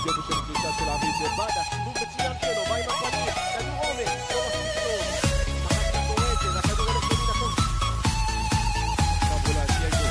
יופי של קליטה של עמית לבדה, שילוב מצוין שלו, מה עם הפנים? כדור עומק, לא מספיק טוב. מחק לקורא את זה, והכדור הולך למין הכל. עכשיו אולי, דייגו.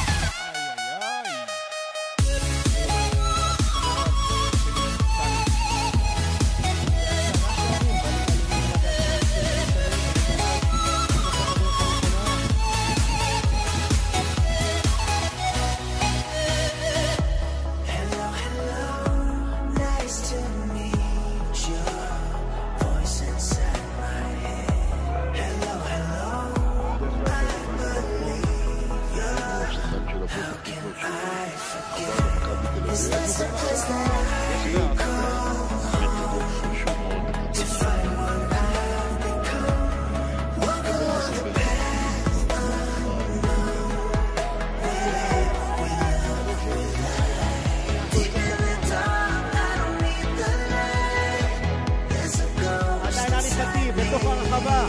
בתוך הרחבה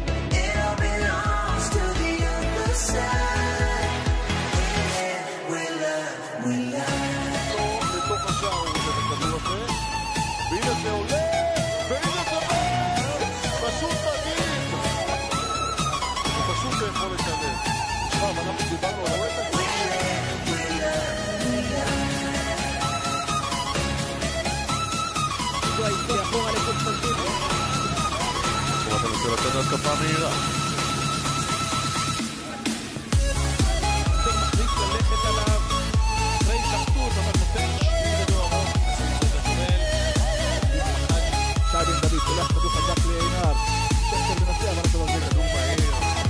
בתוך השער הוא עושה את הכדור הזה והנה זה עולה והנה זה פשוט מדהים זה פשוט יכול לשלם עכשיו אנחנו דיברנו על הוואטה זו ההיסטוריה אחורה לקונסטנטין אתה רוצה לתת התקפה מהירה מחליט ללכת עליו אחרי שחטות אבל נותן שני גדול ארוך שי בן דוד הולך כדור חזק לעינר שכתר מנסה אבל אתה מרגיע כדור מהיר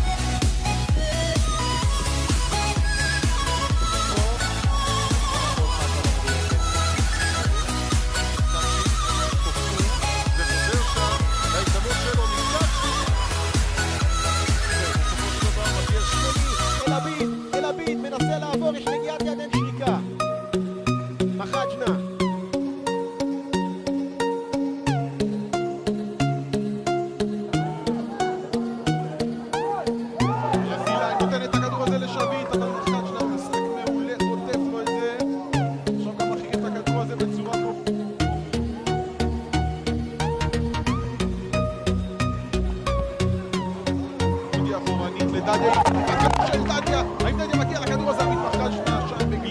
אלביד מנסה לעבור, יש נגיעת יד אין שריקה מחג'נה יפילה, נותן את הכדור הזה לשביט אבל מחג'נה משחק מעולה, חוטף לו את זה עכשיו גם מכיר את הכדור הזה בצורה פה מגיע אחורנית לדדיה הכדור של דדיה האם דדיה מגיע לכדור הזה המתמחג'נה שם בגליץ'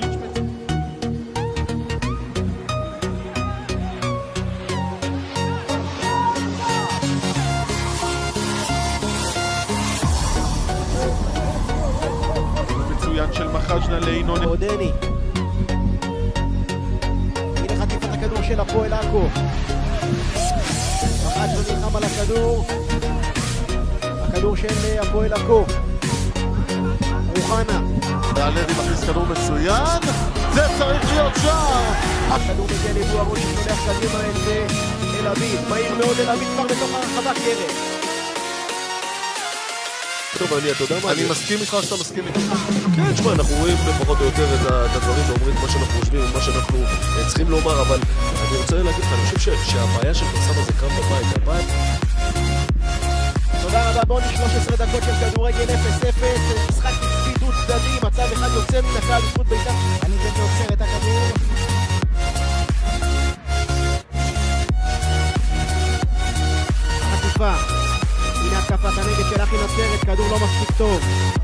מצוין של מחג'נה לאינון עודני הנה חטיפת הכדור של הפועל עכו מחג'נה נלחם על הכדור של הפועל עכו רוחנה הלוי מכניס כדור מצוין זה צריך להיות שער הכדור מגיע ליבוא הראש ששולח קדימה אל אלביד מהיר מאוד אלביד כבר בתוך הרחבה קרן טוב, אתה יודע מה? אני מסכים איתך שאתה מסכים איתך כן, תשמע, אנחנו רואים פחות או יותר את הדברים ואומרים מה שאנחנו חושבים ומה שאנחנו צריכים לומר אבל אני רוצה להגיד לך, אני חושב שהבעיה של פרסם הזה כאן בבית תודה רבה בוני 13 דקות של כדורגל 0-0 משחק דו צדדי מצב אחד יוצא מן הכלל לזכות בית"ר אני גם יוצר את הכדור החטיפה הנה התקפת הנגד של אחי נצרת כדור לא מספיק טוב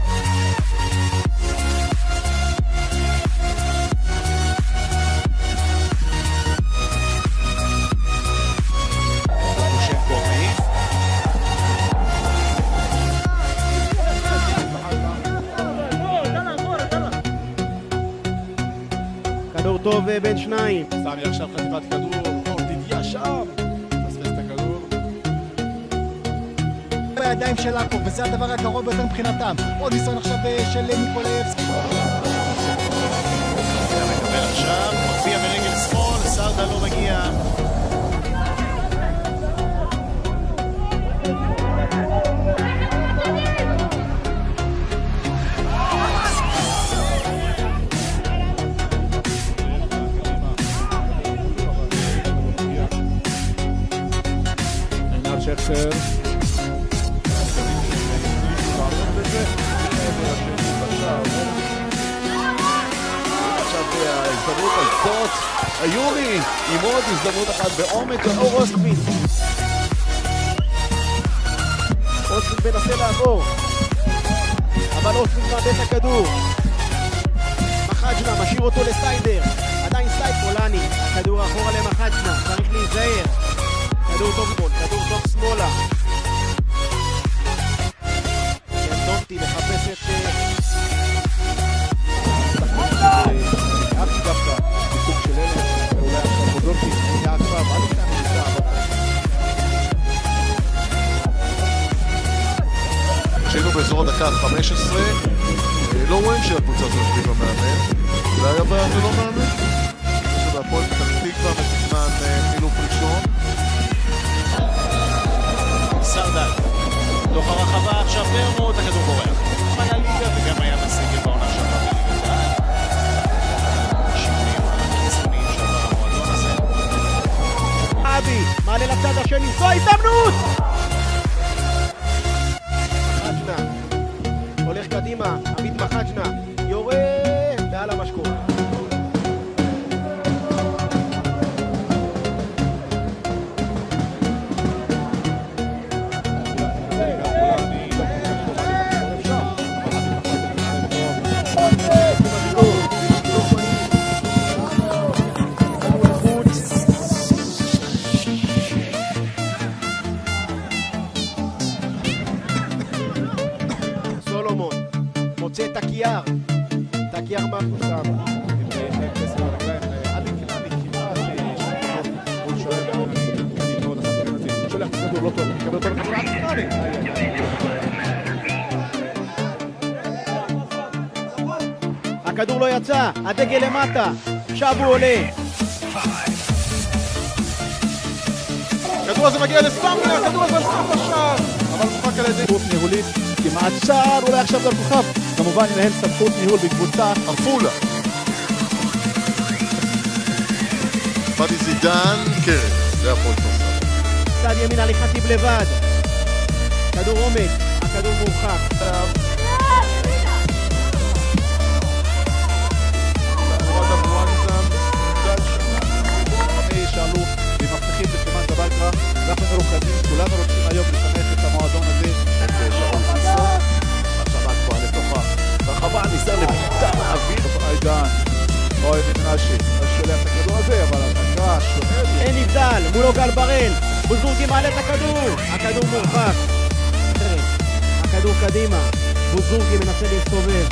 כדור טוב בין שניים סמי עכשיו חטיפת כדור אורדידיה שם פספס את הכדור בידיים של עכו וזה הדבר הקרוב ביותר מבחינתם עוד ניסיון עכשיו של ניקולאייבסקי זה מקבל עכשיו מופיע ברגל שמאל סרדה לא מגיע שכטר עכשיו ההזדמנות הזאת, היורי עם עוד הזדמנות אחת בעומק לאור אוסטמין. אוסטמין מנסה לעבור, אבל אוסטמין מאבד את הכדור. מחג'נה משאיר אותו לסיידר, עדיין סייד פולני, הכדור אחורה למחג'נה, צריך להיזהר. כדור טוב שמאל, כדור טוב שמאלה. דונטי לחפש את אבי דווקא, בסוג של אלה, ואולי עכשיו דונטי, היה עכשיו, עד כאן נמצא, כשהיינו באזור הדקה 15, לא רואים שהקבוצה הזאת יושבים במאמן. אולי היה בעיה ולא מאמן? שבהפועל פתח תקווה מתוכנן חילוף ראשון. סרדל, תוך הרחבה עכשיו ברמוט, הכדור בורח. אבל הליגה וגם היה בסגל בעונה שעברה בליגת העל. שינויים חיצוניים שעבר המועדון הזה. אבי, מעלה לצד השני, זו ההזדמנות! מחג'נה, הולך קדימה, עמית מחג'נה, יורה מעל המשקור. סולומון מוצא את הקייר מהקבוצה. הכדור לא יצא, הדגל למטה, עכשיו הוא עולה. הכדור הזה מגיע לסטמנה, הכדור הזה על סף השער, אבל מוחק על ידי סמכות ניהולית כמעט שער, אולי עכשיו גם כוכב כמובן ינהל סמכות ניהול בקבוצה עפולה. פאדי זידן, קרן, זה הפועל כפר סבא. צד ימין הליכה טיב לבד, כדור עומק, הכדור מורחק. שאלו ומבטיחים בסימן דבלקה, אנחנו מרוכזים, כולנו רוצים היום לשמח את המועדון הזה, את שרון סיסו. עכשיו כבר לתוכה רחבה, ניסה לביטה מהאוויר עידן אוי מנשי, אז שולח את הכדור הזה, אבל התקה שואל אין נבדל, מולו גל ברל, בוזורגי מעלה את הכדור, הכדור מורחק. הכדור קדימה, בוזורגי מנסה להסתובב.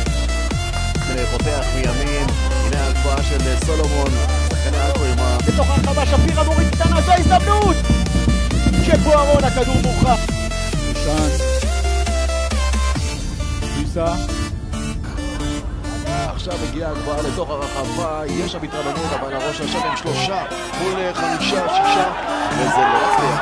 פותח מימין, הנה ההגבהה של סולומון, שחקני אלקוימה. בתוך הרחבה שפירה מוריד קטנה, זו ההזדמנות! שבוארון, הכדור מורחק. שאנס. ביסה. עכשיו הגיעה הגבהה לתוך הרחבה, יש שם התרעננות, אבל הראש עכשיו עם 3 מול 5, 6, וזה לא הצליח.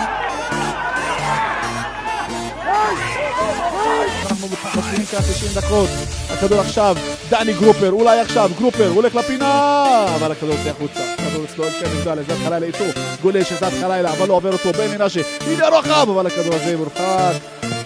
אנחנו מתחילים כאן 90 דקות, הכדור עכשיו, דני גרופר, אולי עכשיו, גרופר, הולך לפינה, אבל הכדור יוצא החוצה, הכדור אצלו אין כן נבדל, זד חלילה איתו, גולה שזד חלילה, אבל לא עובר אותו, בן מנשה, הנה רוחב, אבל הכדור הזה מורחק.